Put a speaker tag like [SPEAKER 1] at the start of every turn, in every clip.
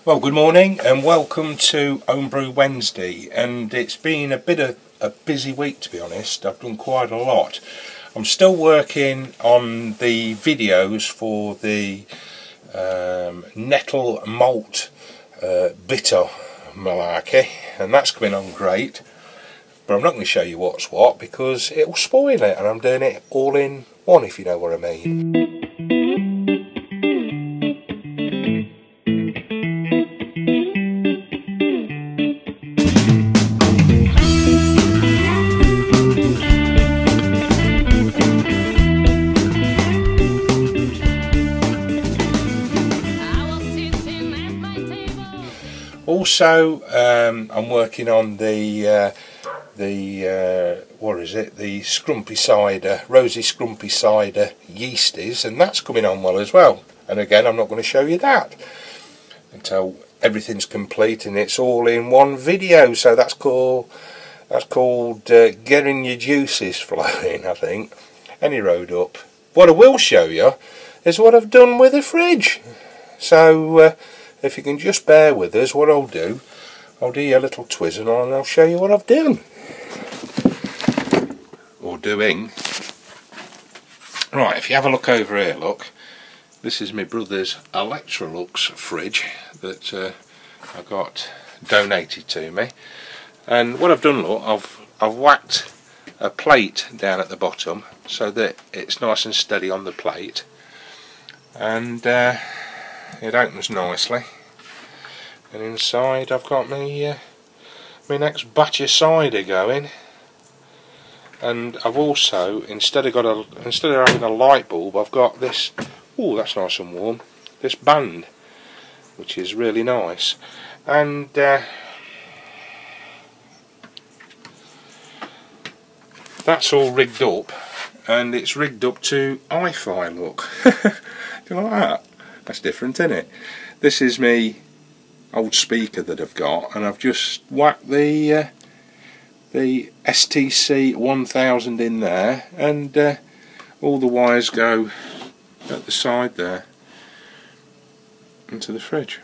[SPEAKER 1] Well, good morning and welcome to Homebrew Wednesday, and it's been a bit of a busy week, to be honest. I've done quite a lot. I'm still working on the videos for the nettle malt bitter malarkey, and that's coming on great, but I'm not going to show you what's what because it'll spoil it, and I'm doing it all in one, if you know what I mean. Also, I'm working on the what is it? The Scrumpy Cider, Rosy Scrumpy Cider yeasties, and that's coming on well as well. And again, I'm not going to show you that until everything's complete and it's all in one video. So that's called getting your juices flowing, I think. Any road up. What I will show you is what I've done with the fridge. So if you can just bear with us, what I'll do you a little twizzle and I'll show you what I've done. Or doing. Right, if you have a look over here, look. This is my brother's Electrolux fridge that I got donated to me. And what I've done, look, I've whacked a plate down at the bottom so that it's nice and steady on the plate. And it opens nicely, and inside I've got my next batch of cider going. And I've also, instead of having a light bulb, I've got this. Oh, that's nice and warm. This band, which is really nice, and that's all rigged up, and it's rigged up to hi-fi. Look, do you like that? That's different, isn't it? This is my old speaker that I've got, and I've just whacked the STC 1000 in there, and all the wires go at the side there into the fridge.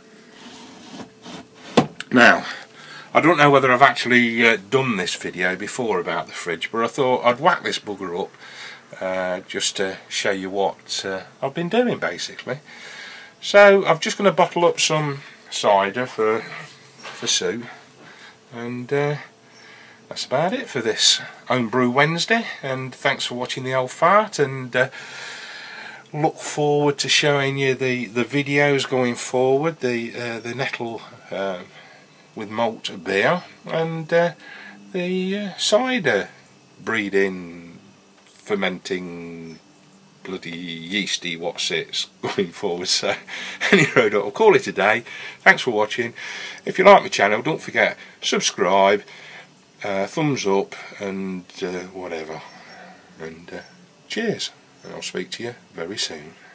[SPEAKER 1] Now, I don't know whether I've actually done this video before about the fridge, but I thought I'd whack this bugger up just to show you what I've been doing, basically. So I'm just going to bottle up some cider for Sue, and that's about it for this Homebrew Wednesday. And thanks for watching the old fart, and look forward to showing you the videos going forward, the nettle with malt beer, and the cider breeding, fermenting, bloody yeasty what's it's going forward. So any road up, I'll call it a day. Thanks for watching. If you like my channel, don't forget subscribe, thumbs up, and whatever, and cheers, and I'll speak to you very soon.